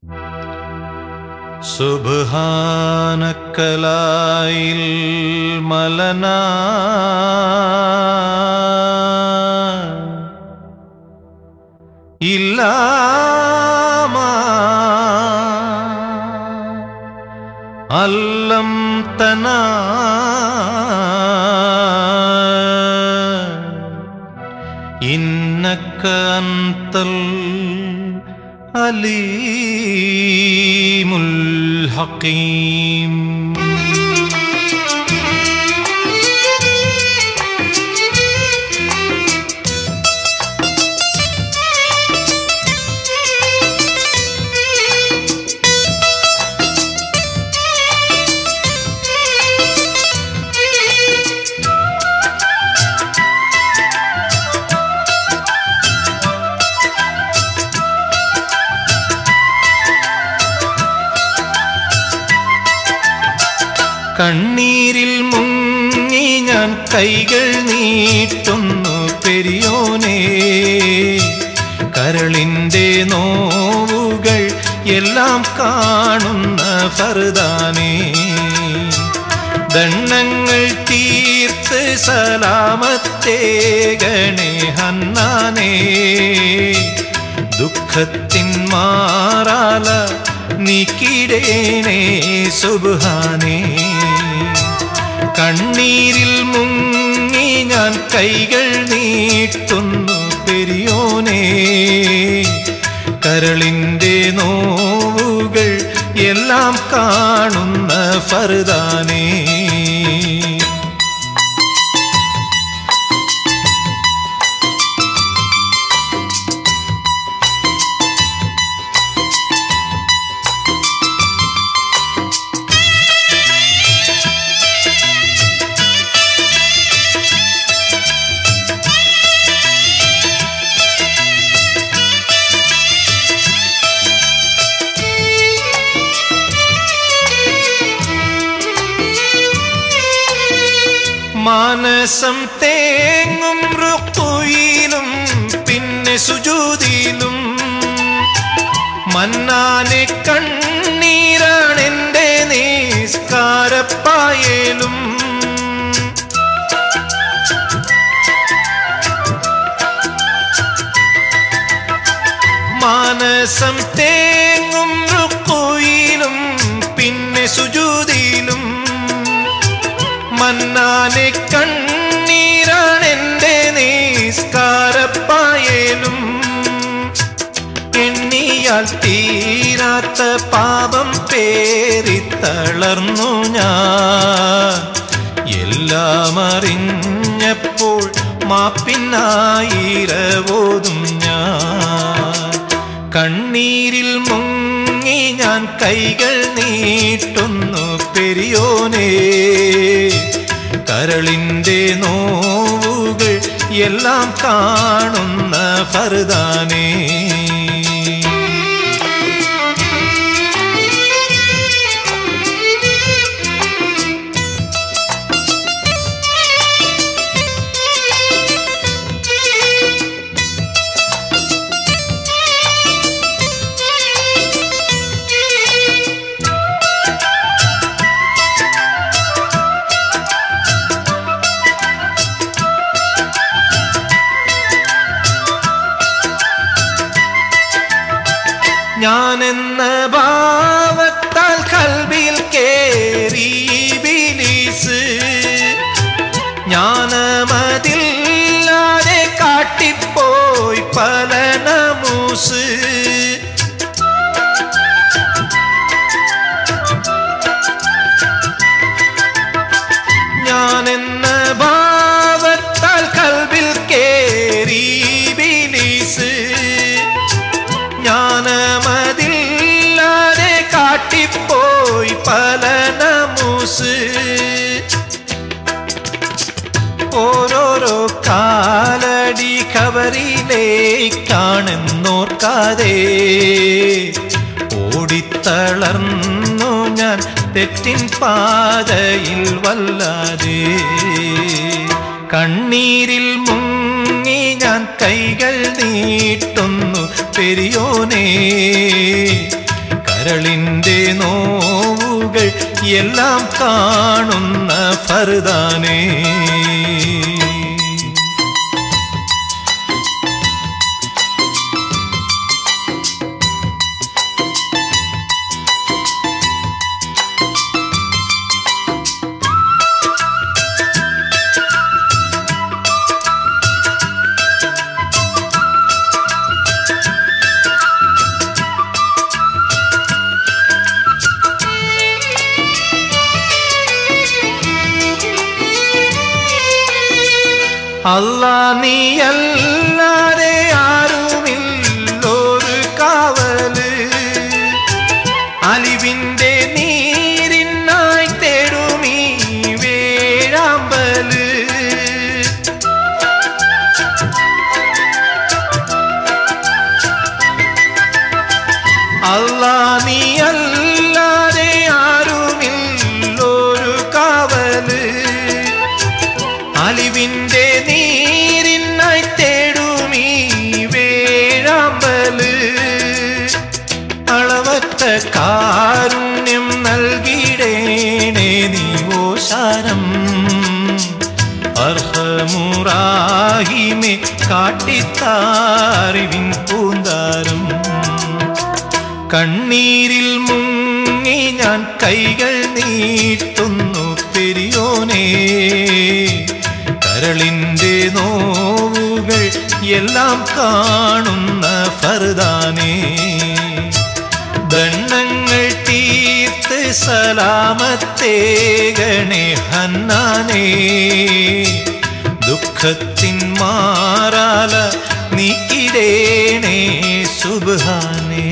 സുബ്ഹാനക്കലായിൽ മലനാ ഇല്ലാമ അല്ലം തനാ ഇന്നക അന്തൽ അലീമുൽ ഹകീം. കണ്ണീരിൽ മുങ്ങി ഞാൻ കൈകൾ നീട്ടുന്നു പെരിയോനേ, കരളിൻ്റെ നോവുകൾ എല്ലാം കാണുന്ന ഫർദാനേ. ദണ്ണങ്ങൾ തീർത്ത് സലാമത്തേകണേ ഹന്നാനേ, ദുഃഖത്തിൻ മാറാല നീക്കിടേണേ സുബ്ഹാനേ. കണ്ണീരിൽ മുങ്ങി ഞാൻ കൈകൾ നീട്ടുന്നു പെരിയോനേ, കരളിൻ്റെ നോവുകൾ എല്ലാം കാണുന്ന ഫർദാനേ. മാനസം തേങ്ങും റുക്കൂയിലും പിന്നെ സുജൂദിലും, മന്നാനെ കണ്ണീരാണെൻ്റെ നിസ്കാരപ്പായലും. മാനസം തേങ്ങും റുക്കൂയിലും പിന്നെ സുജൂദിലും, മന്നാനെ കണ്ണീരാണെൻ്റെ നിസ്കാരപ്പായലും. എണ്ണിയാൽ തീരാത്ത പാപം പേരിത്തളർന്നു ഞാൻ, എല്ലാം അറിഞ്ഞപ്പോൾ മാപ്പിനായിരവോതും ഞാൻ. കണ്ണീരിൽ മുങ്ങി ഞാൻ കൈകൾ നീട്ടുന്നു പെരിയോനേ, കരളിൻ്റെ നോവുകൾ എല്ലാം കാണുന്ന ഫർദാനേ. ഞാനെന്ന ഭാവത്താൽ കൽബിൽ കേറി ഇബ്ലീസ്, ജ്ഞാനമതില്ലാതെ കാട്ടിപ്പോയി പല നമൂസ്. ഞാനെന്ന ഭാവത്താൽ കൽബിൽ കേറി ഇബ്ലീസ്, ജ്ഞാനമതില്ലാതെ കാട്ടിപ്പോയി പല നമൂസ്. ഓരോരോ കാലടി ഖബറിലേക്കാണെന്നോർക്കാതെ ഓടിത്തളർന്നു ഞാൻ തെറ്റിൻ പാതയിൽ വല്ലാതെ. കണ്ണീരിൽ മുങ്ങി ഞാൻ കൈകൾ നീട്ടുന്നു പെരിയോനേ, കരളിൻ്റെ നോവുകൾ എല്ലാം കാണുന്ന ഫർദാനേ. അല്ലാ നീയല്ലാതെ ആരുമില്ലൊരു കാവല്, അലിവിന്റെ നീരിനായി തേടുമീ വേഴാമ്പല്. അല്ലാ നീയല്ലാതെ ആരുമില്ലൊരു കാവല്, അലിവിന്റെ നീരിനായി തേടുമീ വേഴാമ്പല്. അളവറ്റ കാരുണ്യം നൽകിടേണേ നീ ഓശാരം, അർഹമുറാഹിമെ കാട്ടിത്താറിവിൻ പൂന്താരം. കണ്ണീരിൽ മുങ്ങി ഞാൻ കൈകൾ നീട്ടുന്നു പെരിയോനേ, കരളിൻ്റെ നോവുകൾ എല്ലാം കാണുന്ന ഫർദാനേ. ദണ്ഡങ്ങൾ തീർത്ത് സലാമത്തേകണേ ഹന്നാനേ, ദുഃഖത്തിൻ മാറാല നീക്കിടേണേ സുബ്ഹാനേ.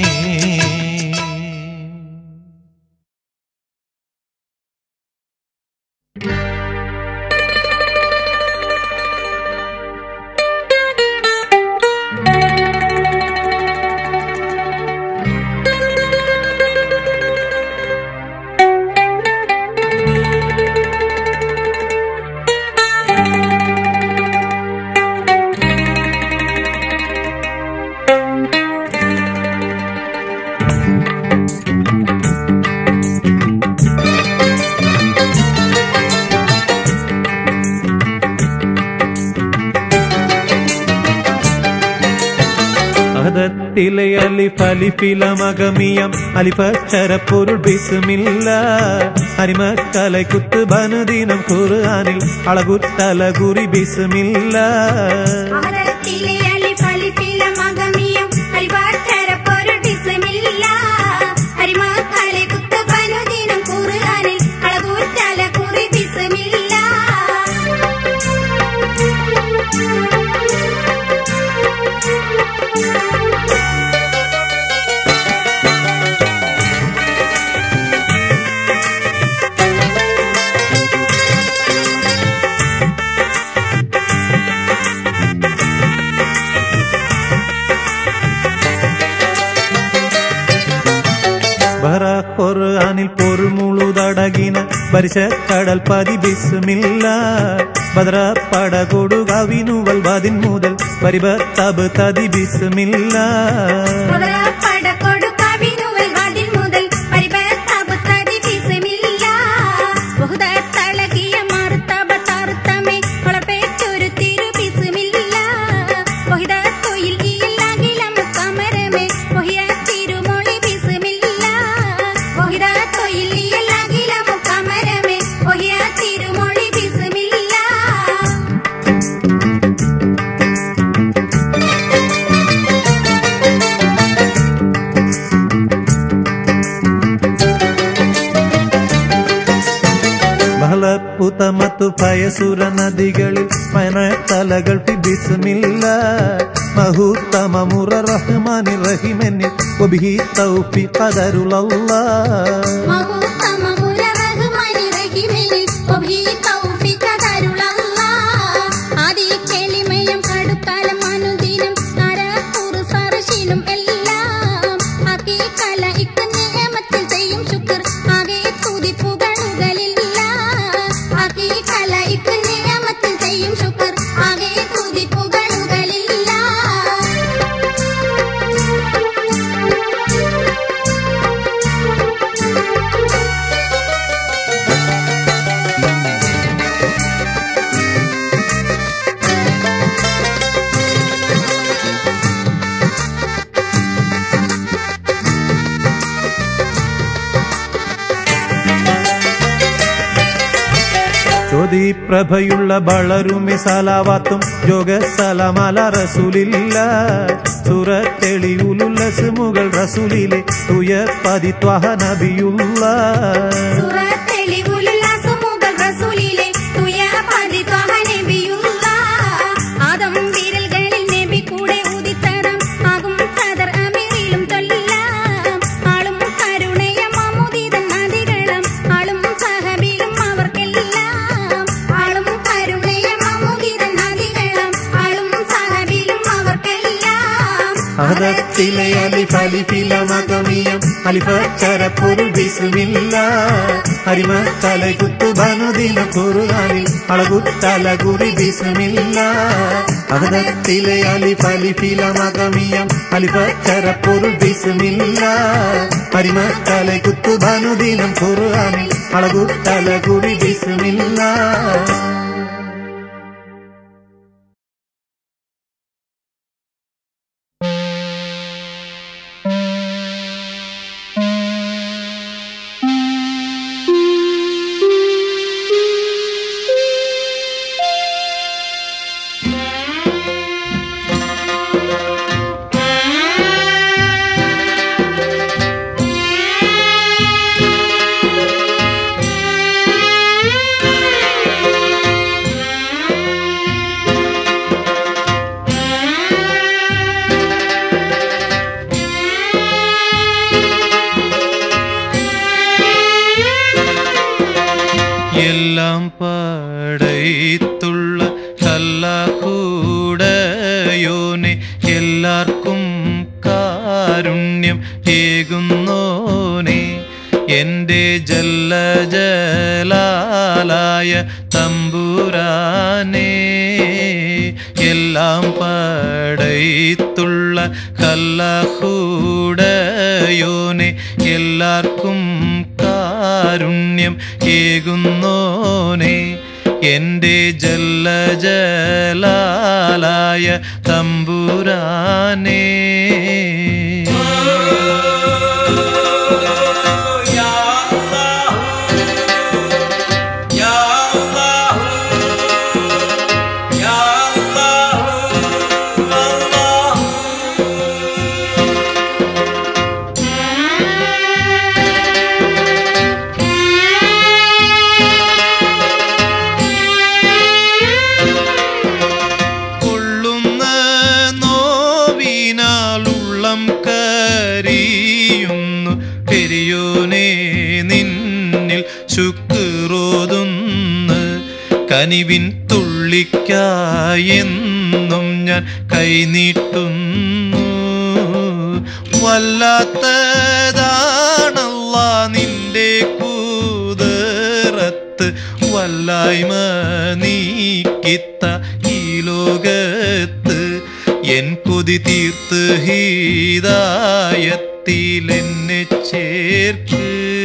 ത്തിലെ അലിഫലിഫിലമകമിയം അലിഫച്ചരപ്പൊരുൾ ബിസ്മില്ല, അരിമക്കலை കുത്ത് ബനുദിനം ഖുർആനിൽ അളകുത്തലകുറി ബിസ്മില്ല. ഖുർആനിൽ പൊരുമുളുതടകിന പരിശ കടൽ പതി ബിസ്മില്ല, ബദ്ര പടകൊടു കവിനുവൽ വതിൻ മുതൽ പരിബത്തബ് തതി ബിസ്മില്ല. പുതമത്തു ഭയസുര നദികളിൽ പനത്തലകൾ ബിസ്മില്ല, മഹൂത്തമമുറ റഹ്മാനി റഹിമനി വബിഹി തൗഫീഖ് ഖദറുല്ലാഹ്. ജ്യോതിപ്രഭയുള്ള വളരുമി സലാവാത്തും യോഗ സലാമല റസൂലില്ല സൂറത്തെളിയുലുല്ലസ് മുകൾ റസൂലിലെ തുയ പതിത്വഹ നബിയുള്ള അഹദത്തിലെ അലിഫ് അലിഫില മകമിയം അലിഫച്ചര പൊരുൾ ബിസ്മില്ല അരിമത്തല കുത്തുബനുദിന ഖുർആനിൽ അളകുത്തല ഗുരി ബിസ്മില്ല അഹദത്തിലെ അലിഫ് അലിഫില മകമിയം അലിഫച്ചര പൊരുൾ ബിസ്മില്ല അരിമത്തല കുത്തുബനുദിന ഖുർആനിൽ അളകുത്തല ഗുരി ബിസ്മില്ല. എല്ലാം പടൈത്തുള്ള അല്ലാഹുടയോനെ എല്ലാവർക്കും കാരുണ്യം ഏകുന്നോനെ എൻ്റെ ജല്ല ജലാലായ തമ്പുരാനേ എല്ലാം പടൈത്തുള്ള അല്ലാഹുടയോനെ എല്ലാവർക്കും കാരുണ്യം ഏകുന്നോനെ എൻ്റെ ജല്ല ജലാലായ തമ്പുരാനേ പെരിയോനെ നിന്നിൽ ശുക്രോതുന്ന് കനിവിൻ തുള്ളിക്കായെന്നും ഞാൻ കൈനീട്ടുന്നു വല്ലാത്തതാണല്ലാ നിന്റെ കൂതറത്ത് വല്ലായ്മ നീക്കിത്ത ഈ ലോകത്ത് എൻ കൊതി തീർത്ത് ഹിദായത്തിലെന്നെ ചേർക്ക്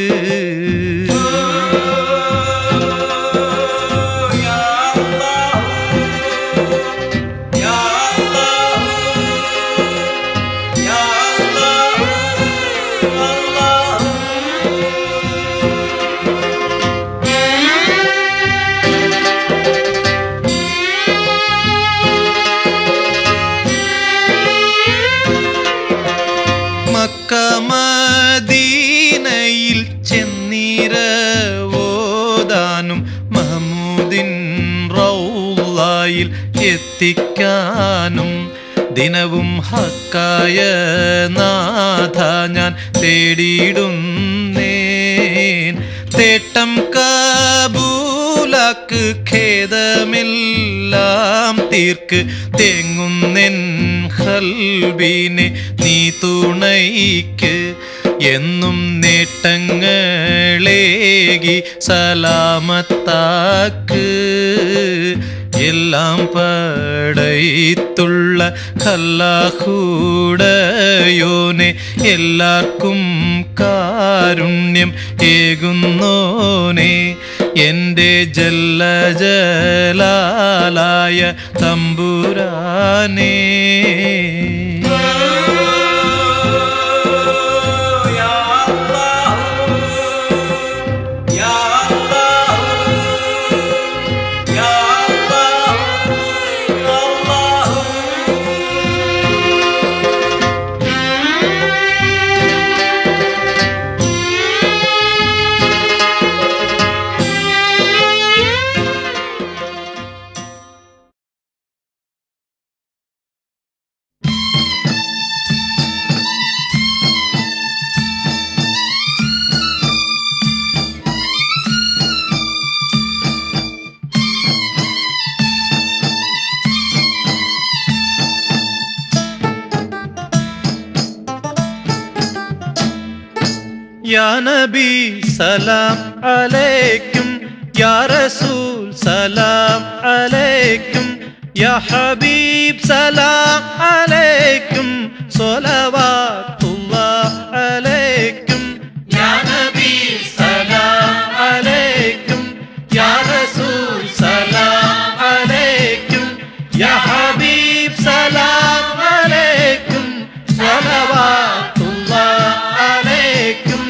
മദീനയിൽ ചെന്നീരവോദാനും മഹമൂദിൻ റൗളയിൽ എത്തിക്കാനും ദിനവും ഹക്കായ നാഥ ഞാൻ തേടിയിടുന്നേൻ തേട്ടം കബൂലാക്ക് ഖേദമെല്ലാം തീർക്ക് തേങ്ങുന്നെൻ ഖൽബിനെ നീ തുണയ്ക്ക് എന്നും നേട്ടങ്ങളേകി സലാമത്താക്ക് എല്ലാം പടൈത്തുള്ള അല്ലാഹുടയോനെ എല്ലാവർക്കും കാരുണ്യം ഏകുന്നോനെ എൻ്റെ ജല്ല ജലാലായ തമ്പുരാനേ യാ നബി സലാം അലൈക്കും യാ റസൂൽ സലാം അലൈക്കും യാ ഹബീബ് സലാം അലൈക്കും സ്വലവാത്തുല്ലാഹ് അലൈക്കും യാ നബി സലാം അലൈക്കും യാ റസൂൽ സലാം അലൈക്കും യാ ഹബീബ് സലാം അലൈക്കും സ്വലവാത്തുല്ലാഹ് അലൈക്കും.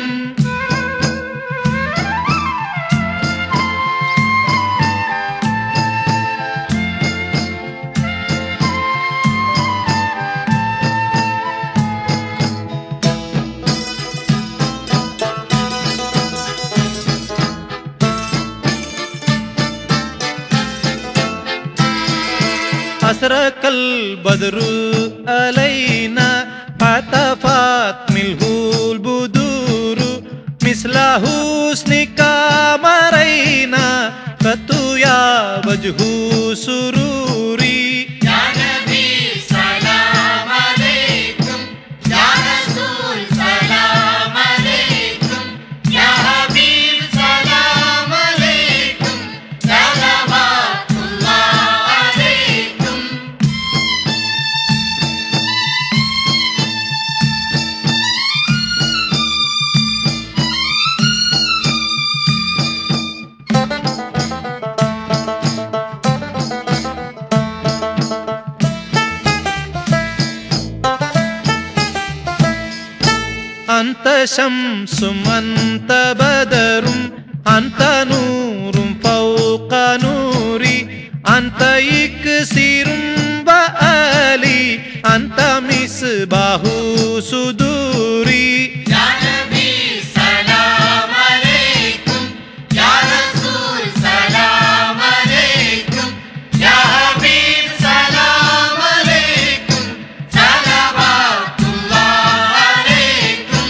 أسرق البدر علينا فطفت منه البدور مثل حسنك مرينا فتويا وجه سروري يا نبي سلام عليكم يا رسول سلام عليكم يا حبيب سلام عليكم صلوات الله عليكم. أنت شمس أنت بدر أنت نور فوق نوري أنت إكسير وآلي أنت مصباح صدوري يا نبي سلام عليكم يا رسول سلام عليكم يا حبيب سلام عليكم صلوات الله عليكم.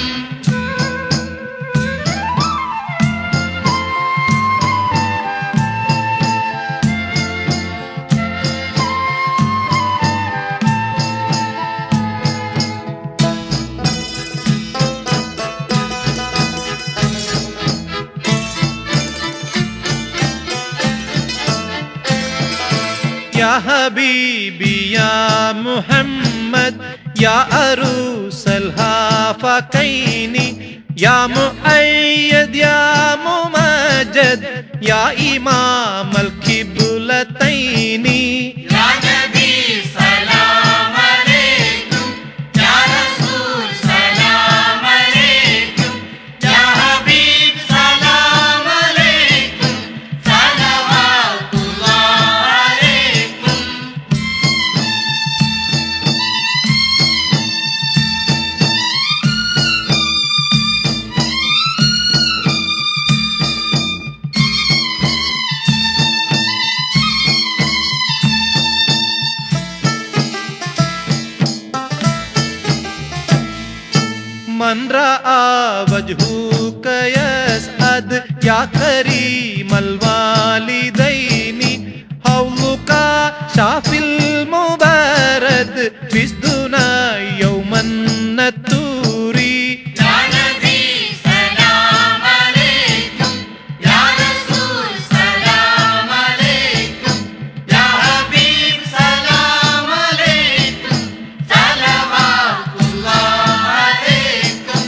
يا حبيبي يا محمد يا عروس الهافقين يا مؤيد يا ممجد يا إمام القبلتين يا نبي سلام عليكم يا رسول سلام عليكم يا حبيب سلام عليكم صلوات الله عليكم. من رأى وجهك يسعد يا كريم الوالدين حولك شافي المبارد فسدنا يوم النتور يا نبي سلام عليكم يا رسول سلام عليكم يا حبيب سلام عليكم صلوات الله عليكم.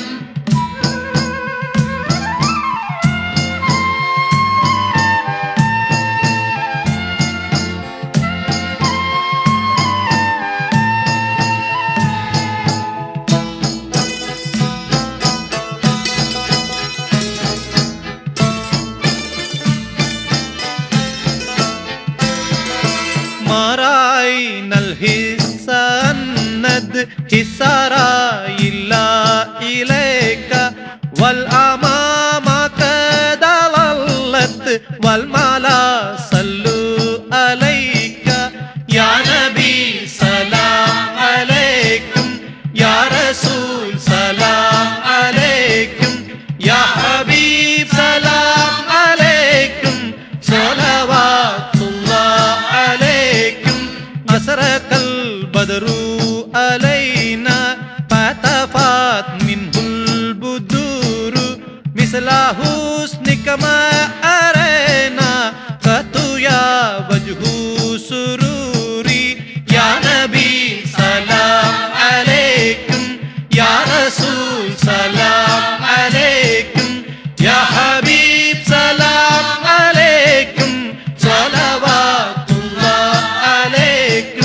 ما رأينا الحس الند حسارا إلا إليك والأمام قد ضلت والملا صلوا عليك يا نبي سلام عليكم يا رسول سلام عليكم يا حبيب سلام عليكم صلوات الله عليكم. أسرق البدر علينا فطفت منه البدور مثل حسنك ما أرينا قط يا وجه سروري يا نبي سلام عليكم يا رسول سلام عليكم يا حبيب سلام عليكم صلوات الله عليكم.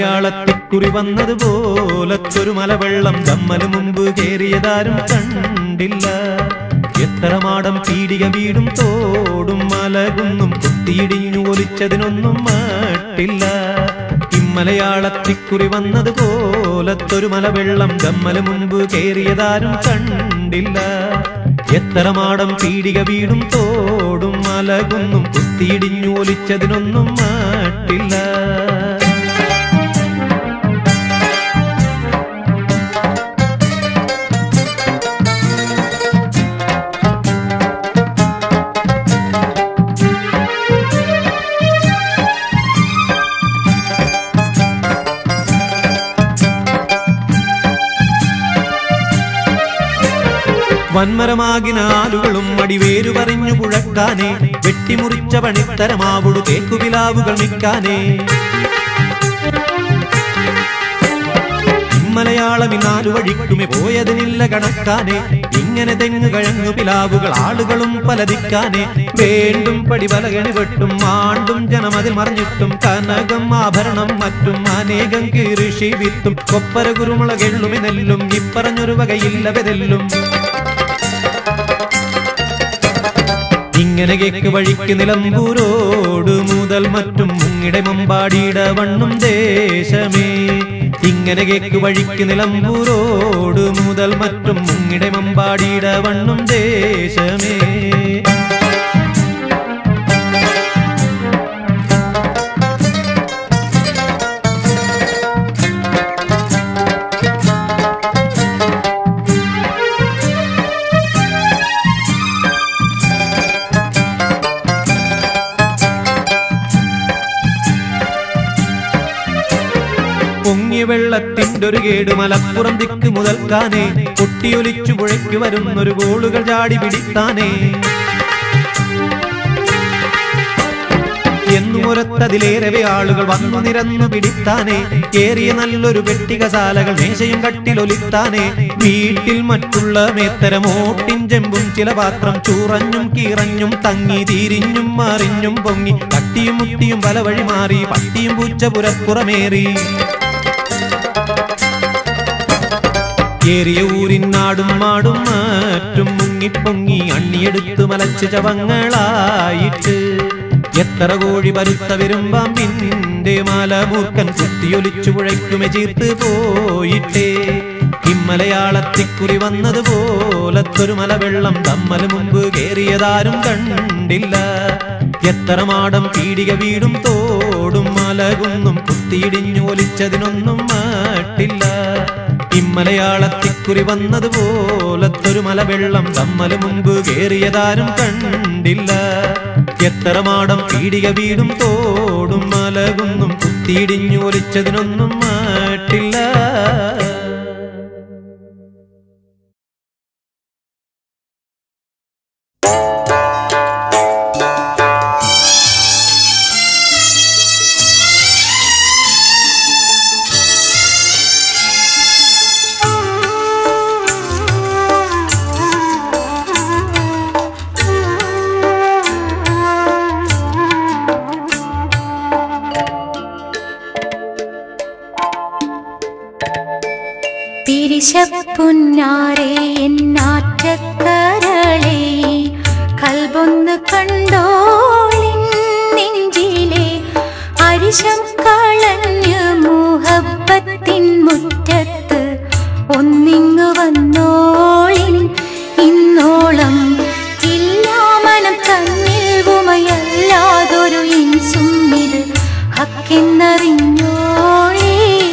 ഇമ്മലയാളത്തിക്കുറി വന്നതുപോലത്തൊരു മലവെള്ളം ദമ്മല് മുമ്പ് കേറിയതാരും കണ്ടില്ല. എത്ര മാടം പീടിക വീടും തോടും മലകുന്നും കുത്തിയിടിഞ്ഞു ഒലിച്ചതിനൊന്നും മട്ടില്ല. ഇമ്മലയാളത്തിക്കുറി വന്നതുപോലത്തൊരു മലവെള്ളം ദമ്മല് മുമ്പ് കേറിയതാരും കണ്ടില്ല. എത്ര മാടം പീടിക വീടും തോടും മലകുന്നും കുത്തിയിടിഞ്ഞു ഒലിച്ചതിനൊന്നും മട്ടില്ല. വന്മരമാകിനാലുകളും അടിവേരു പറഞ്ഞു പുഴക്കാനേ, വെട്ടിമുറിച്ച പണിത്തരമാവുടു തേക്കുവിലാവുകൾ മിക്കാനേ. ഇമ്മലയാളമിനാലു വഴിക്കുമേ പോയതിനില്ല കണക്കാനേ, ഇങ്ങനെ തെങ്ങു കഴങ്ങു പിലാവുകൾ ആളുകളും പലതിക്കാനേ. വേണ്ടും പടിപലകണി വെട്ടും ആണ്ടും ജനമതിൽ മറിഞ്ഞിട്ടും കനകം ആഭരണം മറ്റും അനേകം കീറിഷി വിത്തും കൊപ്പര കുരുമുളകെള്ളുമി നെല്ലും ഇപ്പറഞ്ഞൊരു വകയില്ല വെതെല്ലും. ഇങ്ങനെ കേക്ക് വഴിക്ക് നിലമ്പൂരോട് മുതൽ മറ്റും മുങ്ങിടെ മമ്പാടിയുടെ വണ്ണും ദേശമേ. ഇങ്ങനെ കേക്ക് വഴിക്ക് നിലമ്പൂരോട് മുതൽ മറ്റും മുങ്ങിടെ മമ്പാടിയുടെ വണ്ണും ദേശമേ. പൊങ്ങിയ വെള്ളത്തിൻ്റെ ഒരു കേട് മലപ്പുറം ദിക്ക് മുതൽക്കാനേ, പൊട്ടിയൊലിച്ചു പുഴയ്ക്ക് വരുന്നൊരു ഗോളുകൾ ചാടി പിടിത്താനേ. എന്നുമൊരത്തതിലേറെ ആളുകൾ വന്നു നിരന്നു പിടിത്താനേ. കേറിയ നല്ലൊരു പെട്ടികശാലകൾ മേശയും കട്ടിലൊലിത്താനേ. വീട്ടിൽ മറ്റുള്ള മേത്തരമോട്ടിൻ ചെമ്പും ചില പാത്രം ചൂറഞ്ഞും കീറഞ്ഞും തങ്ങി തിരിഞ്ഞും മറിഞ്ഞും പൊങ്ങി തട്ടിയും മുട്ടിയും പല വഴി മാറി പട്ടിയും പൂച്ച പുരപ്പുറമേറി. ഏറിയ ഊരിനാടും മാടും മാറ്റും മുങ്ങിപ്പൊങ്ങി അണ്ണിയെടുത്തു മലച്ച് ചവങ്ങളായിട്ട്. എത്ര കോഴി പരുത്ത വരുമ്പാമ്പിന്റെ മലമൂർക്കൻ കുത്തിയൊലിച്ചു പുഴയ്ക്കുമെ ചീർത്ത് പോയിട്ടേ. ഇമ്മലയാളത്തിക്കുറി വന്നതുപോലത്തൊരു മലവെള്ളം ദമ്മല് മുമ്പ് കേറിയതാരും കണ്ടില്ല. എത്ര മാടം പീടിക വീടും തോടും മലകുന്നും കുത്തിയിടിഞ്ഞു ഒലിച്ചതിനൊന്നും മട്ടില്ല. ഇമ്മലയാളത്തിക്കുറി വന്നതുപോലത്തൊരു മലവെള്ളം ദമ്മല് മുമ്പ് കേറിയതാരും കണ്ടില്ല. എത്ര മാടം പീടിക വീടും തോടും മലകുന്നും കുത്തിയിടിഞ്ഞു ഒലിച്ചതിനൊന്നും മട്ടില്ല. തിരിശപ്പുന്നാരേ എന്നാറ്റക്കരളേ, കൽബൊന്ന് കണ്ടോളിൻ നെഞ്ചിലെ അരിശം കളഞ്ഞ് മുഹബത്തിൻ മുറ്റത്ത് ഒന്നിങ്ങു വന്നോളിൻ. ഇന്നോളം ഇല്ലാ മനം തന്നിൽ ഉമയല്ലാതൊരു ഇൻസും ഇത് ഹക്കെന്നറിഞ്ഞോളേ.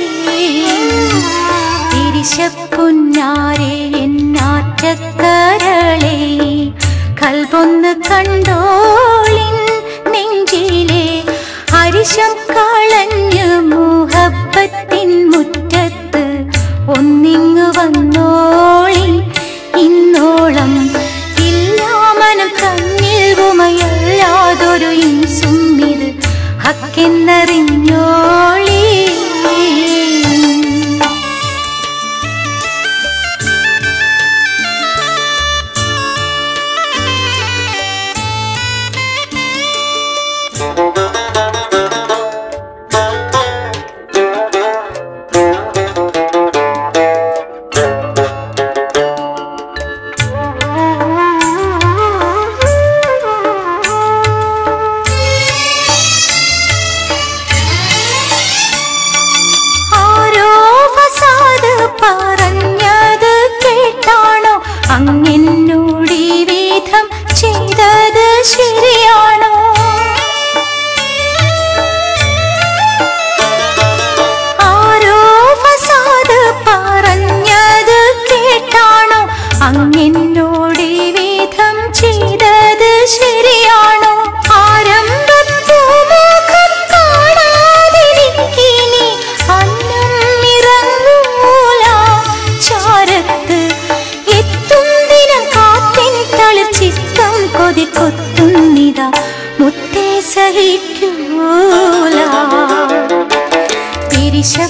തിരിശപ്പുന്നാരേ എന്നാറ്റക്കരളേ, കൽബൊന്ന് കണ്ടോളിൻ നെഞ്ചിലെ അരിശം കള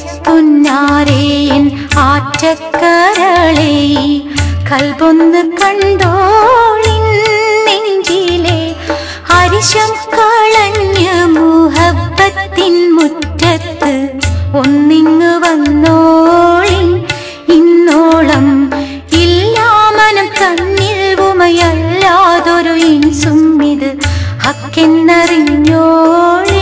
പിരിശപ്പൊന്നാരേൻ ആറ്റക്കരളെ കൽബൊന്ന് കണ്ടോളിൻ നെഞ്ചിലെ ഹരിശം കളഞ്ഞ മുഹബത്തിൻ മുറ്റത്ത് ഒന്നിങ്ങ് വന്നോളിൻ ഇന്നോളം ഇല്ലാമനം തന്നിൽ ഉമയല്ലാതൊരു ഇൻസും ഇത് ഹക്കെന്നറിഞ്ഞോളേ.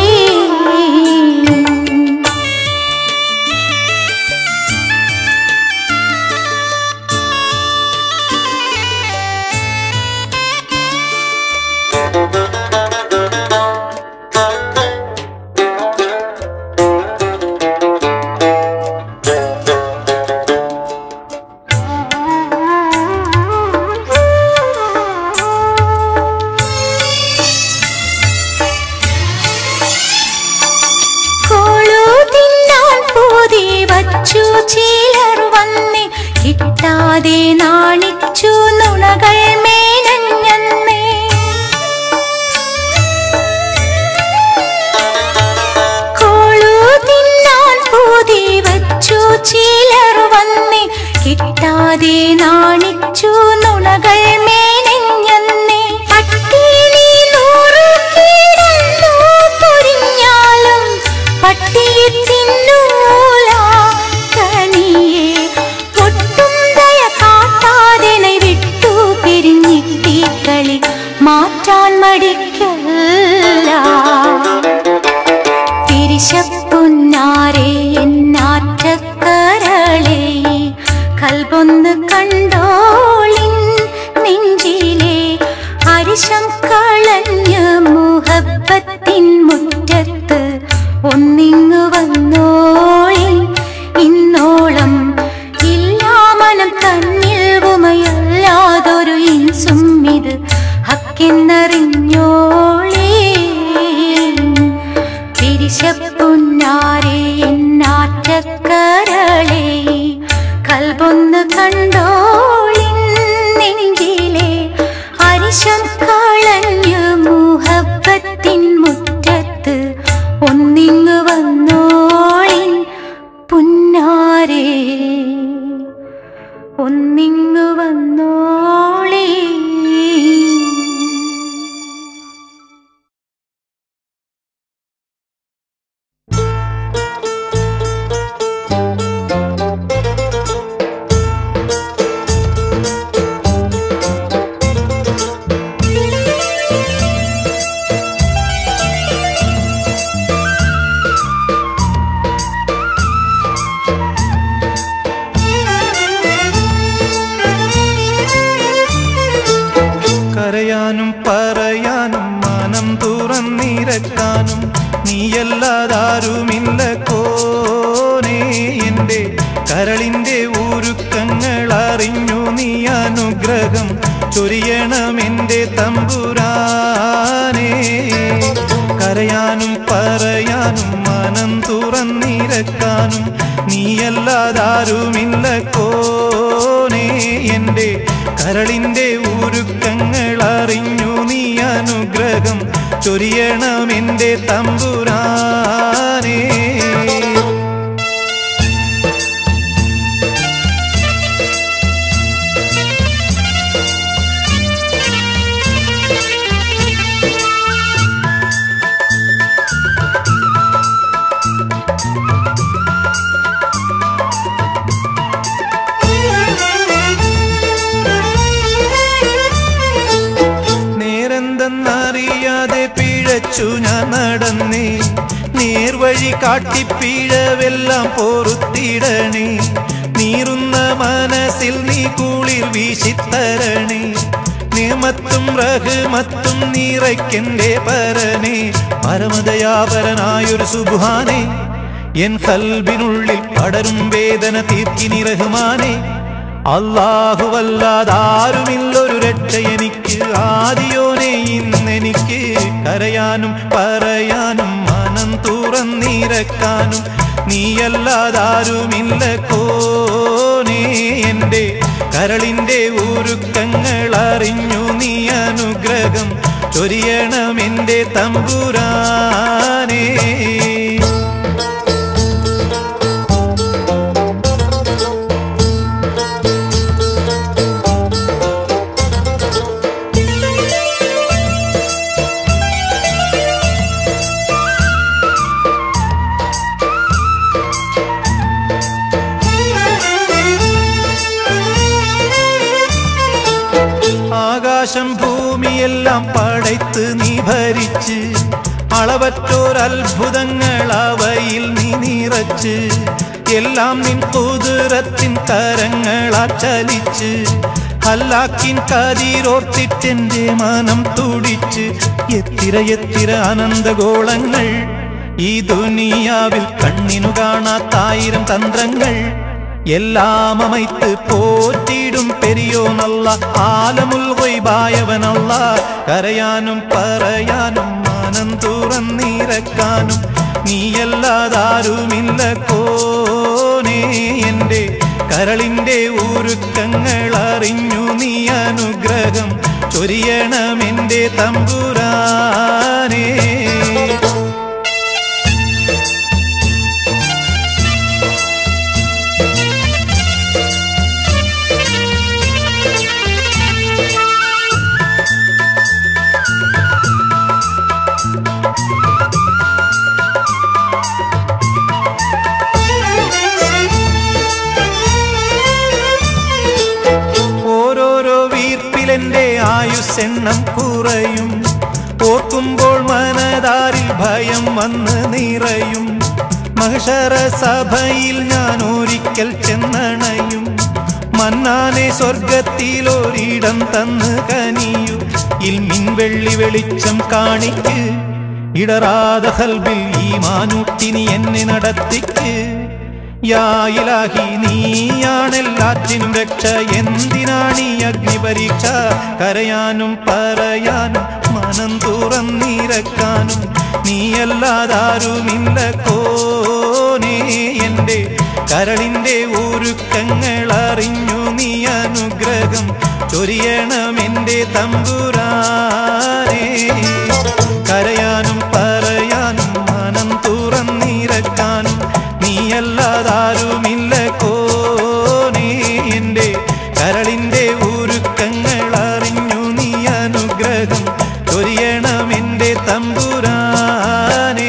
ചിലർ വന്നേ കിട്ടാതെ നാണിച്ചു നുണകൾ മേനഞ്ഞന്നേ. കോളു തിന്നാൻ പൂതി വച്ചു ചിലർ വന്നേ കിട്ടാതെ നാണിച്ചു നുണകൾ മേനഞ്ഞന്നേ. പട്ടിണി നൂറു കിടന്നു പൊരിഞ്ഞാലും പട്ടിയെ തിന്നൂല കനിയെ ഒട്ടും ദയ കാട്ടാതെ വിട്ടു പിരിഞ്ഞിട്ടി കളി മാറ്റാൻ മടിക്കല്ല. പിരിശപ്പൊന്നാരെ എന്നാറ്റക്കരളെ കൽബൊന്ന് കണ്ടോളിൻ നെഞ്ചിലെ ഹരിശം കളഞ്ഞ മുഹബത്തിൻ മുറ്റത്ത് ഒന്നിങ്ങു വന്നോളിൻ ഇന്നോളം ഇല്ലാമനം തന്നിൽ ഉമയല്ലാതൊരു ഇൻസും ഇത് ഹക്കെന്നറിഞ്ഞോളേ. പിരിശപ്പൊന്നാരെ എന്നാറ്റക്കരളെ കൽബൊന്ന് കണ്ടോളിൻ നെഞ്ചിലെ ഹരിശം കളഞ്ഞ മുഹബത്തിൻ മുറ്റത്ത് ഒന്നിങ്ങു വന്നോളിൻ പുന്നാരേ ഒന്നിങ്ങു വന്നോളേ. കരയാനും പറയാനും മനം തുറന്നിരക്കാനും നീയല്ലാതാരുമില്ല കോനേ. എൻ്റെ കരളിൻ്റെ ഊരുക്കങ്ങൾ അറിഞ്ഞു നീ അനുഗ്രഹം ചൊരിയണമെൻ്റെ തമ്പുരാനേ. കരയാനും പറയാനും മനം തുറന്നിരക്കാനും നീയല്ലാതാരുമില്ല കോനേ. എൻ്റെ കരളിൻ്റെ ഊരുക്കങ്ങൾ അറിഞ്ഞു നീ അനുഗ്രഹം ചൊരിയണമെൻ്റെ തമ്പുരാനേ. നേരെന്തെന്നറിയാതെ പിഴച്ചു ഞാൻ നടന്നേ. നേർവഴി കാട്ടിപ്പിഴവെല്ലാം പൊറുത്തിടണേ. നീറുന്ന മനസ്സിൽ നീ കുളിർ വീശിത്തരണേ. നിയമത്തും റഹ്മത്തും നിറയ്ക്കെന്റെ പരനെ. പരമദയാപരനായൊരു സുബ്ഹാനേ, എൻ ഖൽബിനുള്ളിൽ പടരും വേദന തീർക്കിനി റഹ്മാനേ. അല്ലാഹുവല്ലാതാരുമില്ലൊരു രക്ഷ എനിക്ക്, ആദിയോനെ ഇന്നെനിക്ക്. കരയാനും പറയാനും മനം തുറന്നിരക്കാനും നീയല്ലാതാരുമില്ല കോനേ. എൻ്റെ കരളിൻ്റെ ഊരുക്കങ്ങൾ അറിഞ്ഞു നീ അനുഗ്രഹം ചൊരിയണമെൻ്റെ തമ്പുരാനേ. ആകാശം ഭൂമിയെല്ലാം പടയ്ത്ത് നീ ഭരിച്ച് അളവറ്റോരത്ഭുതങ്ങൾ അവയിൽ നീ നിറച്ച് എല്ലാം നിൻ കുതിരത്തിൻ കരങ്ങളാ ചലിച്ച് ഹല്ലാക്കിൻ കതിരോർത്തിട്ടെന്റെ മനം തുടിച്ച് എത്തിര അനന്തഗോളങ്ങൾ ഈ ദുനിയാവിൽ കണ്ണിനു കാണാത്തായിരം തന്ത്രങ്ങൾ എല്ലാം അമൈത്ത് പോറ്റിടും പെരിയോനല്ല ആലമുൽ ഗൈബായവനല്ല കരയാനും പറയാനും മനം തുറന്നിരക്കാനും നീയല്ലാതാരുമില്ല കോനേ എന്റെ കരളിന്റെ ഊരുക്കങ്ങൾ അറിഞ്ഞു നീ അനുഗ്രഹം ചൊരിയണമെന്റെ തമ്പുരാനേ. എന്റെ ആയുസ്സെണ്ണം കുറയും ഓർക്കുമ്പോൾ മനതാരിൽ ഭയം വന്ന് നിറയും മഹ്ശറ സഭയിൽ ഞാൻ ഒരിക്കൽ ചെന്നണയും മന്നാനെ സ്വർഗത്തിലൊരിടം തന്ന് കനിയു ഇൽമിൻ വെള്ളി വെളിച്ചം കാണിക്ക് ഇടറാത ഖൽബിൽ ഈമാനൂട്ടിനി എന്നെ നടത്തിക്ക് യാ ഇലാഹി നീയാണെല്ലാറ്റിനും രക്ഷ എന്തിനാണീ അഗ്നിപരീക്ഷ കരയാനും പറയാനും മനം തുറന്നിരക്കാനും നീയല്ലാതാരുമില്ല കോനേ എന്റെ കരളിന്റെ ഊരുക്കങ്ങൾ അറിഞ്ഞു നീ അനുഗ്രഹം ചൊരിയണമെന്റെ തമ്പുരാനേ. കരയാനും പറയാനും മനം തുറന്നിരക്കാനും നീയല്ലാതാരുമില്ല കോനേ എന്റെ കരളിന്റെ ഊരുക്കങ്ങൾ അറിഞ്ഞു നീ അനുഗ്രഹം ചൊരിയണമെന്റെ തമ്പുരാനേ.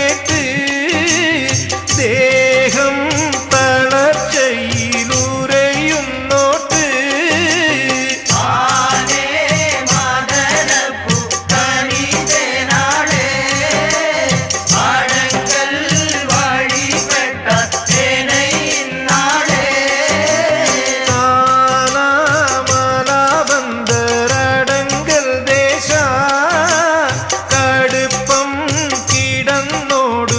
കേട്ട് ദേഹം തളർച്ചയിലുരയുന്നോട്ട് കടുപ്പം കിടന്നോടു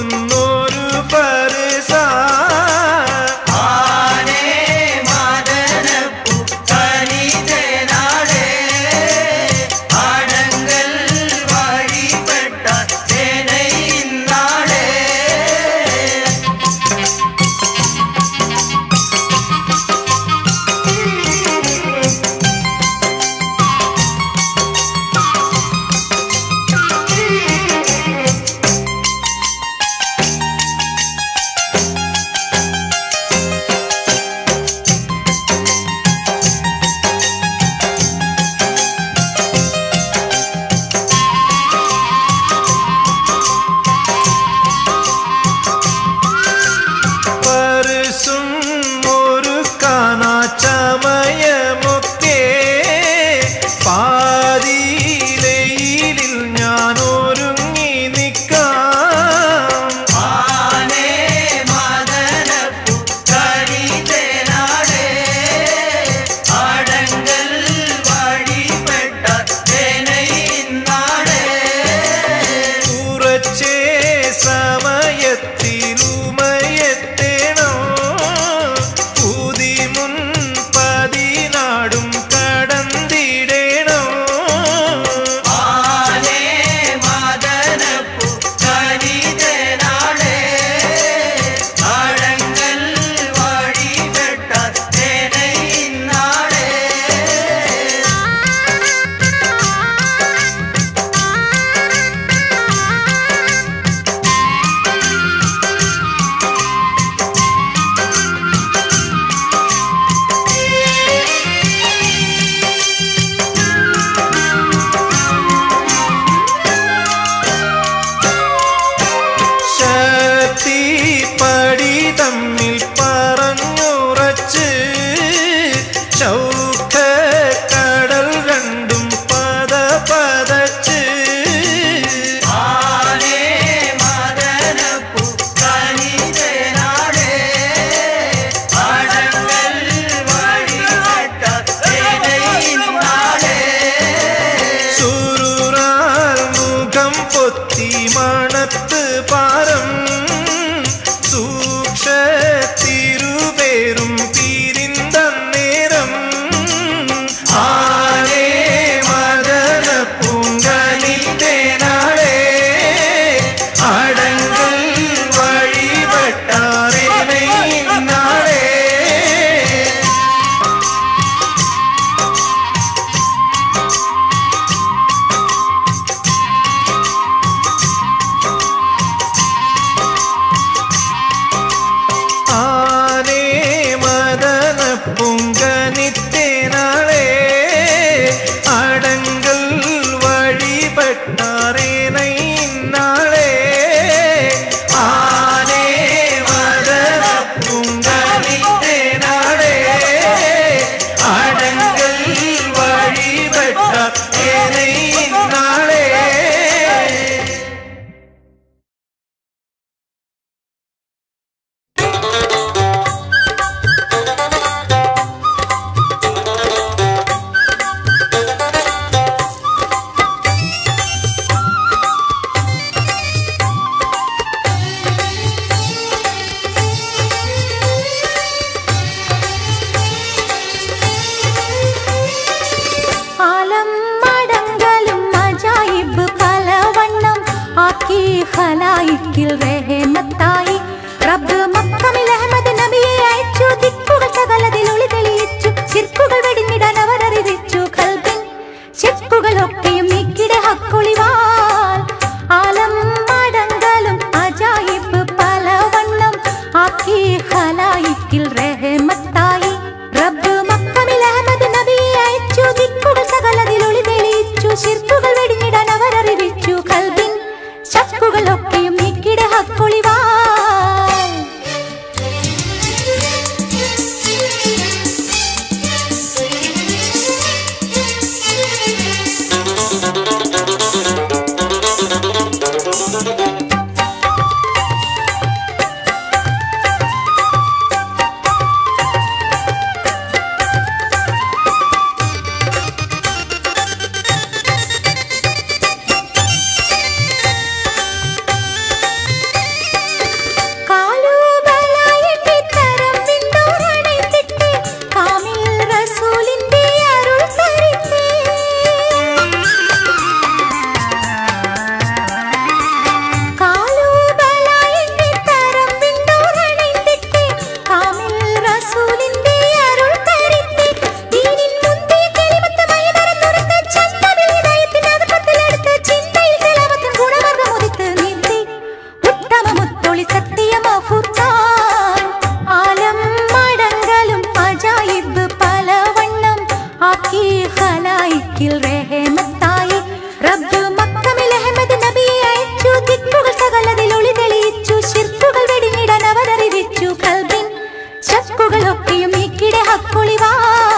ഹക്കൊളി സത്യമഫുത്താൻ ആലം മടങ്ങലും അജായിബ് പലവണ്ണം ആക്കി ഖലായിക്കിൽ റഹമത്തായി റബ്ബ് മക്കമിൽ അഹ്മദ് നബിയെ അയച്ചു ദിക്കുകൾ സകലതിൽ ഒളി തെളിയിച്ചു ശിർക്കുകൾ വെടിഞ്ഞിടാൻ അവതറിവിച്ചു കൽബിൻ ശക്കുകളൊക്കെയും നീക്കിടെ ഹക്കൊളിവാ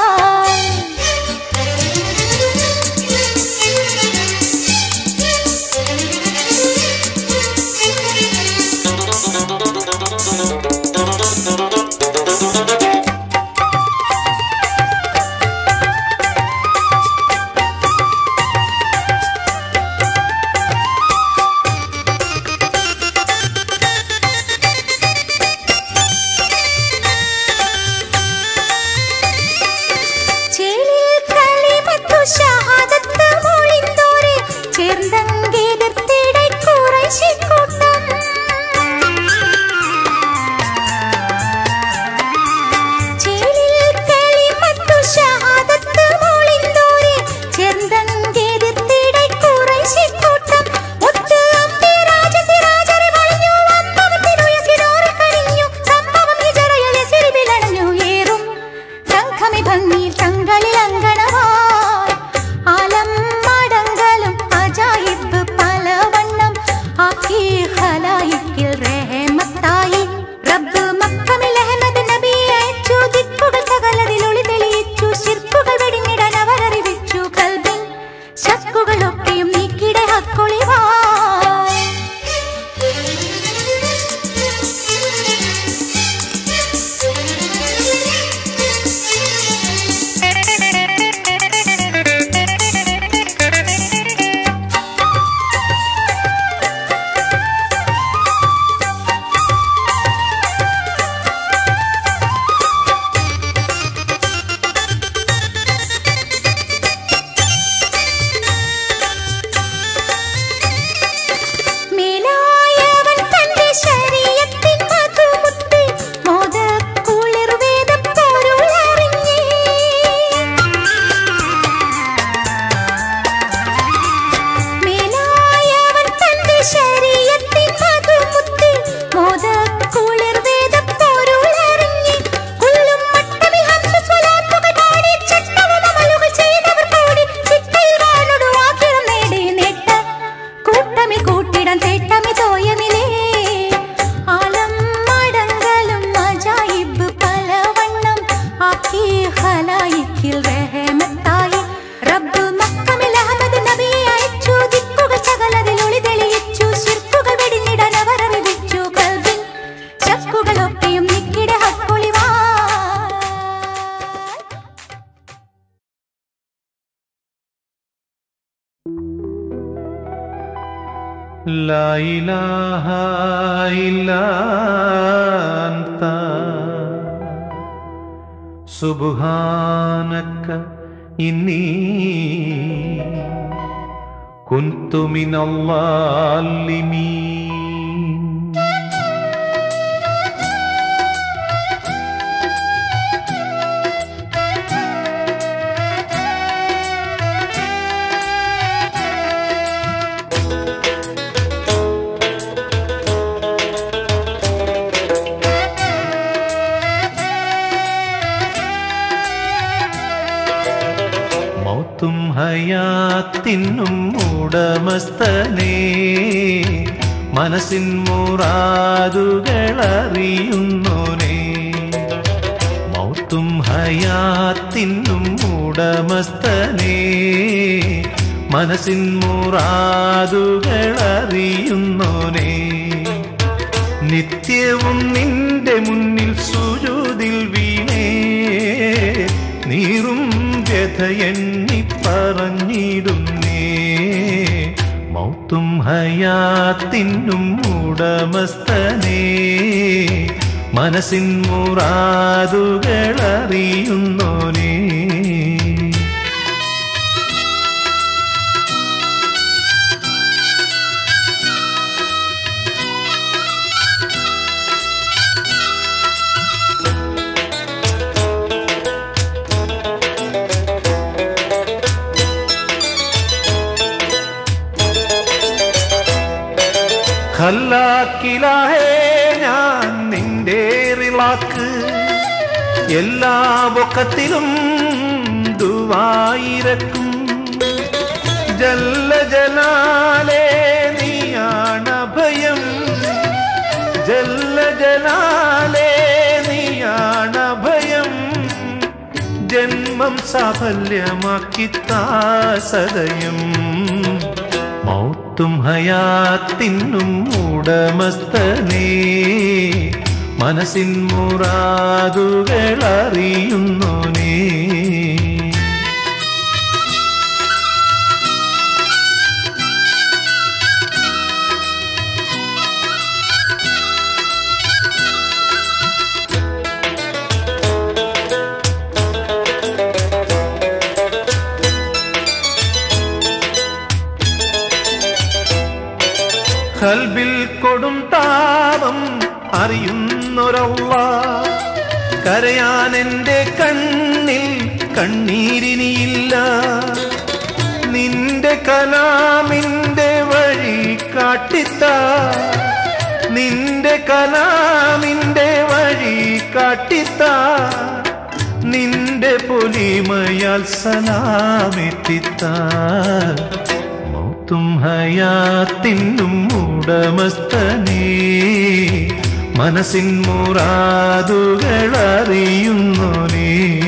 لا إله إلا أنت سبحانك إني كنت من الظالمين മൗത്തും ഹയാത്തിനും ഉടമസ്ഥനേ മനസ്സിൻ മുറാദുകളറിയുന്നോനേ മൗത്തും ഹയാത്തിനും ഉടമസ്ഥനേ മനസ്സിൻ മുറാദുകളറിയുന്നോനേ നിത്യവും നിന്റെ മുന്നിൽ സുജൂദിൽ വീണേ നീറും വ്യഥയെണ്ണി പറഞ്ഞിടുന്നേ മൗത്തും ഹയാത്തിനും ഉടമസ്ഥനേ മനസ്സിൻ മുറാദുകളറിയുന്നോനേ खल्लाक इलाहे അഖ്ലാഖ് എല്ലാ വഖത്തിലും ദുആയിരക്കും ജല്ല ജലാലേ നീയാണ് ഭയം ജല്ല ജലാലേ നീയാണ് ഭയം ജന്മം സാഫല്യമാക്കിത്താ സദയം മൗത്തും ഹയാത്തിനും ഉടമസ്ഥനേ മനസ്സിൻ മുറാദുകൾ അറിയുന്നോനേ കൽബിൽ കൊടും താപം അറിയുന്നൊരല്ലാഹ് കരയാൻ എൻ്റെ കണ്ണിൽ കണ്ണീരിനിയില്ല നിന്റെ കലാമിൻ്റെ വഴി കാട്ടിത്താ നിന്റെ കലാമിൻ്റെ വഴി കാട്ടിത്താ നിന്റെ പൊലിമയാൽ സലാമെത്തിത്താ മൗത്തും ഹയാത്തിനും ഉടമസ്ഥനേ മനസ്സിൻ മുറാദുകൾ അറിയുന്നോനേ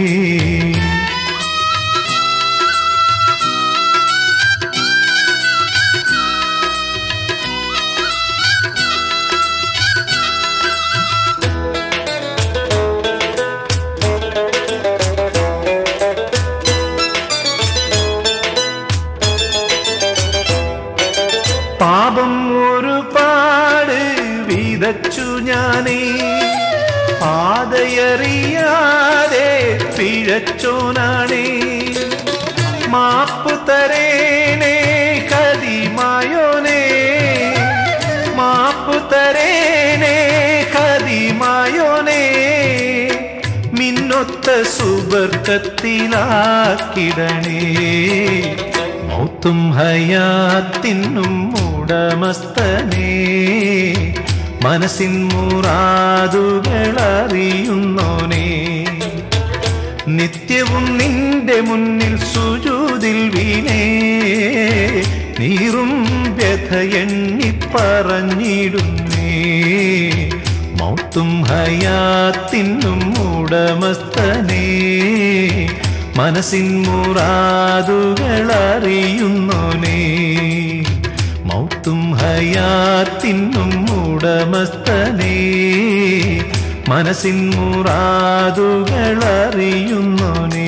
പാപം ഒരുപാട് വിതച്ചു ഞാനേ പാതയറിയാതെ പിഴച്ചോനാണേ മാപ്പ് തരേനേ കദിമായോനേ മാപ്പ് തരേനേ കദിമായോനേ മിന്നൊത്ത സുബർക്കത്തിലാക്കിടണേ മൗത്തും ഹയാത്തിനും ഉടമസ്ഥനേ മനസ്സിൻ മുറാദുകൾ അറിയുന്നോനേ നിത്യവും നിന്റെ മുന്നിൽ സുജൂദിൽ വീണേ നീറും വ്യഥ എണ്ണി പറഞ്ഞിടുന്നേ മൗത്തും ഹയാത്തിനും ഉടമസ്ഥനേ മനസ്സിൻ മുറാദുകൾ അറിയുന്നോനേ മൗത്തും ഹയാത്തിനും ഉടമസ്ഥനേ മനസ്സിൻ മുറാദുകൾ അറിയുന്നോനേ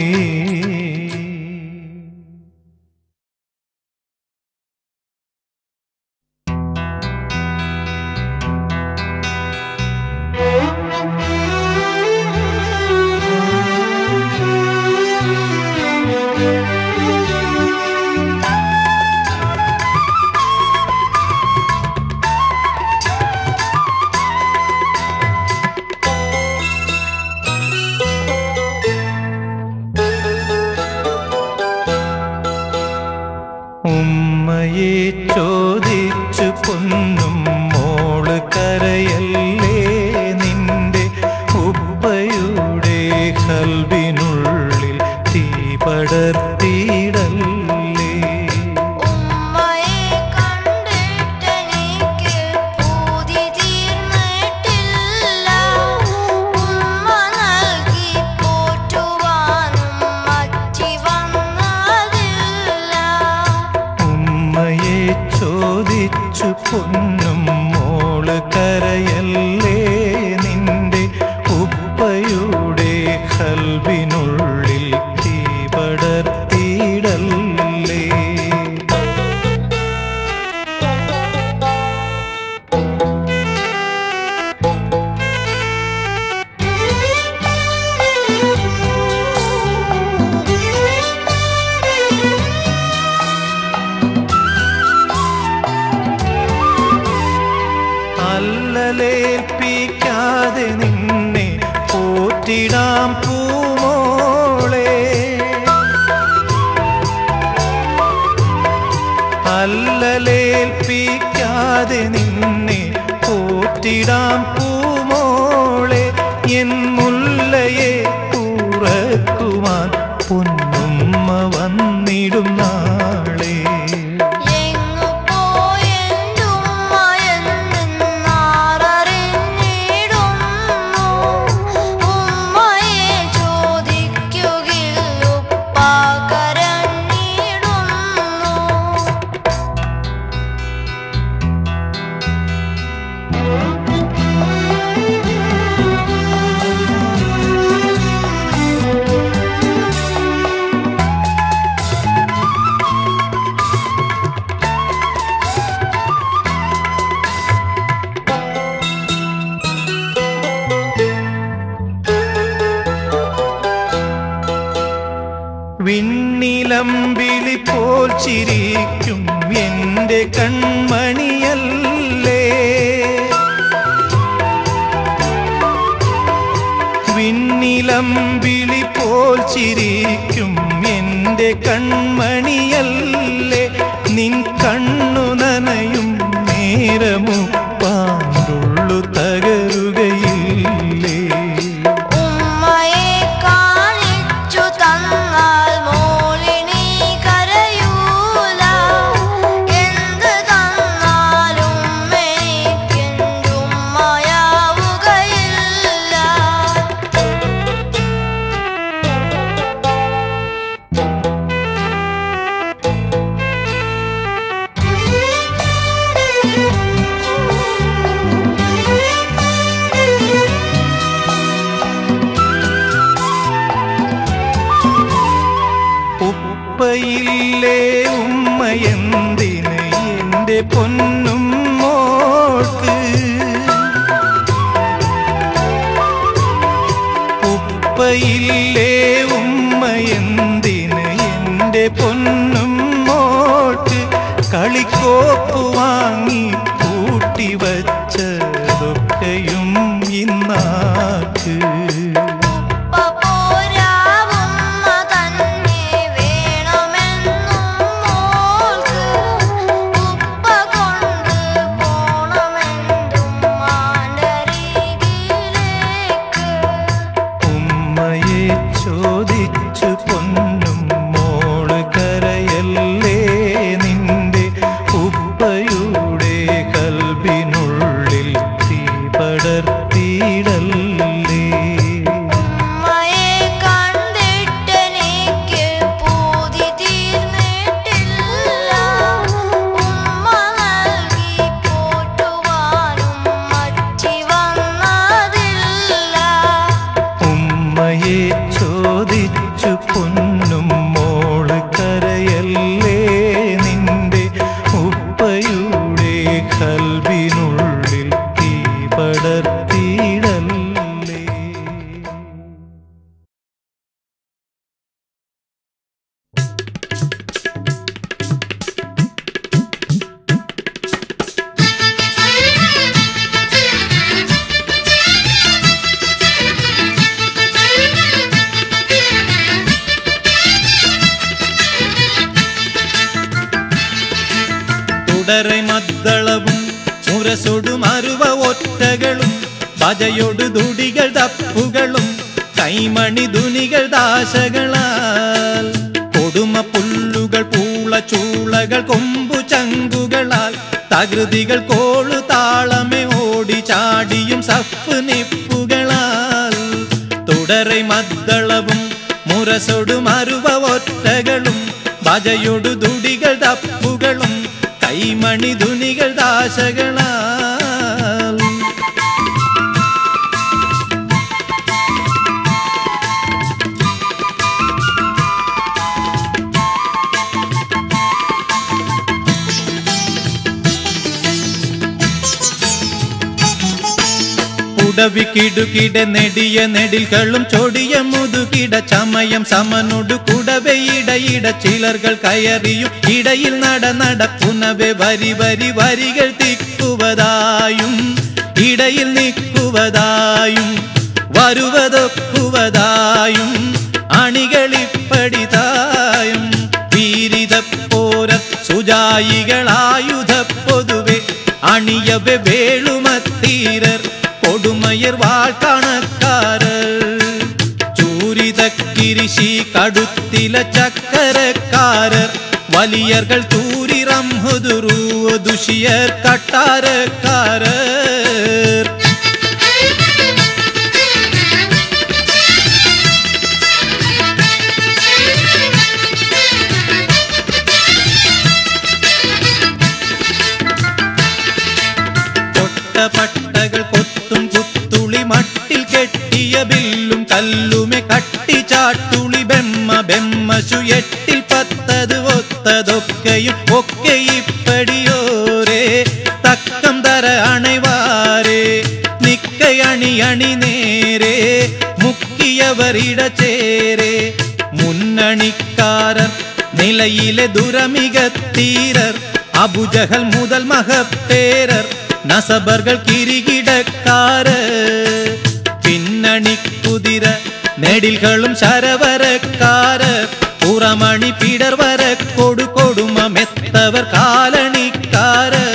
ഉമ്മയെ ചോദിച്ചു പൊന്നും മോള് കരയല്ലേ നിന്റെ ഉപ്പയുടെ കൽബിനുള്ളിൽ തീ പടർത്തിയിടല്ലേ ഉമ്മയെ കണ്ടിട്ടെനിക്ക് പൂതി തീർന്നിട്ടില്ല ഉമ്മ നൽകി പോറ്റുവാനും മറ്റി വന്നതില്ല ഉമ്മയെ ചോദിച്ചു പൊന്നും മോള് കരയല്ലേ നിന്റെ ഉപ്പയുടെ കൽബിനുള്ളിൽ തീ പടർത്തിയിടല്ലേ അല്ലലേൽപ്പിക്കാതെ നിന്നെ പോറ്റിടാം പൂമോളെ അല്ലലേൽപ്പിക്കാതെ നിന്നെ പോറ്റിടാം പൂമോളെ എൻ മുല്ലയെ ഉറക്കുവാൻ പൊന്നുമ്മ വന്നിടും നാളെ. എങ്ങു പോയെന്തുമ്മയെന്നാററിഞ്ഞിടുന്നു. ഉമ്മയെ ചോദിക്കുകിൽ ഉപ്പ കരഞ്ഞിടുന്നു. വിണ്ണിലമ്പിളി പോൽ ചിരിക്കും എന്റെ കൺമണിയല്ലേ. വിണ്ണിലമ്പിളി പോൽ ചിരിക്കും എന്റെ കൺമണിയല്ലേ. നിൻ കണ്ണു നനയും നേരമുപ്പാണ്ടുള്ളു തകരുകയില്ലേ. ഉമ്മയെ കാണിച്ചു തന്നാൽ മോളിനി കരയൂല. എന്ത് തന്നാലും എനിക്കെന്തുമ്മയാവുകയില്ല. ഉപ്പയില്ലേ ഉമ്മയെന്തിന് എന്റെ പൊന്നും മോൾക്ക്. ഉപ്പയില്ലേ ഉമ്മയെന്തിന് എന്റെ പൊന്നും മോൾക്ക്. കളിക്കോപ്പ് വാങ്ങി കൂട്ടിവച്ചതൊക്കെയും ഇന്നാക്ക്. ഉപ്പ പോരാവുമ്മ തന്നെ വേണമെന്നും മോൾക്ക്. ഉപ്പ കൊണ്ട് പോണമെന്തുമ്മാണ്ടരികിലേക്ക്. ഉമ്മയെ ചോദിച്ചു പൊന്നും മോള് കരയല്ലേ. നിന്റെ ഉപ്പയുടെ കൽബിനുള്ളിൽ തീ പടർത്തിയിടല്ലേ. ഉമ്മയെ കണ്ടിട്ടെനിക്ക് പൂതി തീർന്നിട്ടില്ല. ഉമ്മ നൽകി പോറ്റുവാനും മറ്റി വന്നതില്ല. ഉമ്മയെ ചോദിച്ചു പൊന്നും മോള് കരയല്ലേ. നിന്റെ ഉപ്പയുടെ കൽബിനുള്ളിൽ തീ പടർത്തിയിടല്ലേ. തുടരെ മദ്ദളവും മുരസൊടു മരുവ ഒറ്റകളും ഭജയൊടു ദുടികൾ തപ്പുകളും കൈമണി ധുനികൾ ദാശകളാൽ കൊടുമ പുല്ലുകൾ പൂള ചൂളകൾ കൊമ്പു ചങ്കുകളാൽ തകൃതികൾ കോളു താളമേ ഓടി ചാടിയും സഫ് നിപ്പുകളാൽ തുടരെ മദ്ദളവും മുരസൊടു മരുവ ഒറ്റകളും ഭജയൊടു ദുടികൾ തപ്പുകളും കൈമണി ധുനികൾ ദാശകളാൽ ഉടവിക്കിടുകിട നെടിയ നെടിൽകളും ചൊടിയ മുതുകിട ചമയം സമനൊടു കുടവയിടയിട ചിലർകൾ കയറിയും ഇടയിൽ നടപ്പുനവെ വരി വരി വരികൾ തിക്കുവതായും ഇടയിൽ നിൽക്കുവതായും വരുവതൊക്കുവതായും അണികളിപ്പടിതായും വീരിതപ്പോര സുജായികളായുധ പൊതുവെ അണിയവെ വേളുമത്തീരർ കൊടുമയർ വാൾക്കണക്കാരർ ചൂരിതക്കിരിശി കടുത്തില ചക്കരക്കാരർ വലിയർകൾ തൂരിറം ഹുദുറുവ ദുഷിയർ കട്ടാരക്കാരർ പട്ടകൾ കൊത്തും കുത്തുളി മട്ടിൽ കെട്ടിയ ബില്ലും കല്ലുമെ കട്ടി ചാട്ടുളി ബെമ്മ ബെമ്മശു എട്ടിൽ പത്തത് ഒത്തതൊക്കെയും ഒക്കെ ഇപ്പടിയോരേ തക്കം തര അണൈവാരേ നിക്കയണി അണി നേരേ മുക്കിയവരിട ചേരേ മുന്നണിക്കാരൻ നിലയിലെ ദുരമികത്തീരർ അബുജഹൽ മുതൽ മഹപ്പേരർ നസബർകൾ കിരികിടക്കാരർ പിന്നണിക്കുതിര നെടിൽകളും ശരവരക്കാരർ പുറമണി പിടർവര കൊടുമ മെത്തവർ കാലണിക്കാരർ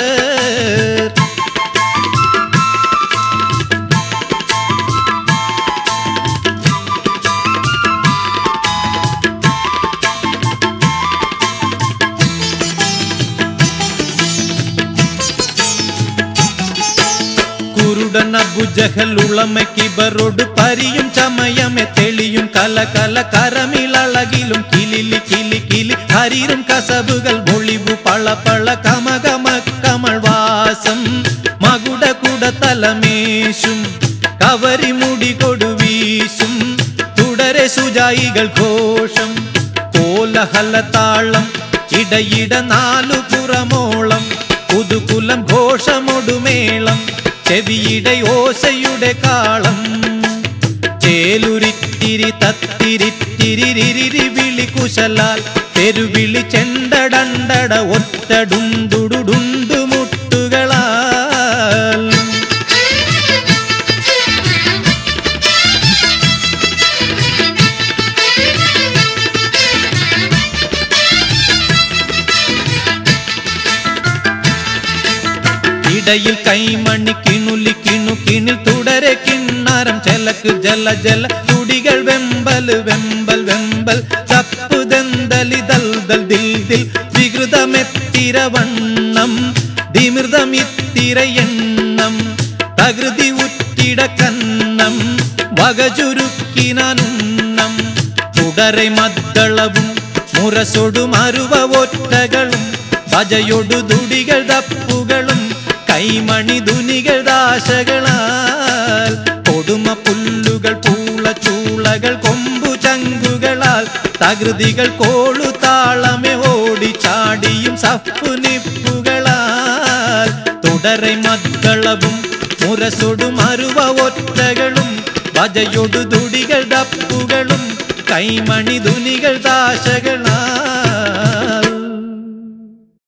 അബുജഹൽ ഉളമക്കിബറോട് പരിയും ചമയമെ തെളിയും കല കല കരമിളകിലും കിലിലി കിലി കിലി ഹരിരും കസബുകൾ ഒളിവു പള പള കമകമ കമൾവാസം മകുട കുട തലമേശും കവരിമുടി കൊടുവീശും തുടരെ സുജായികൾ ഘോഷം കോലഹല താളം ഇടയിട നാലു പുറമോളം പുതുകുലം ഘോഷമൊടുമേളം ചെവിയുടെ ഓശയുടെ കാളം ചേലുരിത്തിരി തത്തിരിത്തിരി വിളി കുശലാൽ തെരുവിളി ചെണ്ടടണ്ടട ഒറ്റടുണ്ടുടുണ്ടു മുട്ടുകളാൽ ഇടയിൽ കൈമണി കിണുലി കിണു കിണിൽ തുടരെ കിണ്ണാരം ചെലക്ക് ജല ജല തുടികൾ വെമ്പൽ വെമ്പൽ വെമ്പൽ ചപ്പുദന്തലി ദൽ ദൽ ദിൽ ദിൽ വികൃതമെത്തിരവണ്ണം ധിമൃതമിത്തിര എണ്ണം തകൃതി ഉറ്റിട കന്നം വകചുരുക്കിനുന്നം തുടരെ മദ്ദളവും മുരസൊടു മരുവ ഒറ്റകളും ഭജയൊടു തുടികൾ തപ്പുകളും കൈമണി ധുനികൾ ദാശകളാൽ കൊടുമ പുല്ലുകൾ പൂള ചൂളകൾ കൊമ്പു ചങ്കുകളാൽ തകൃതികൾ കോളു താളമെ ഓടി ചാടിയും സപ്പു നിപ്പുകളാൽ തുടരെ മദ്ദളവും മുരസൊടു മരുവ ഒറ്റകളും ഭജയൊടു തുടികൾ തപ്പുകളും കൈമണി ധുനികൾ ദാശകളാൽ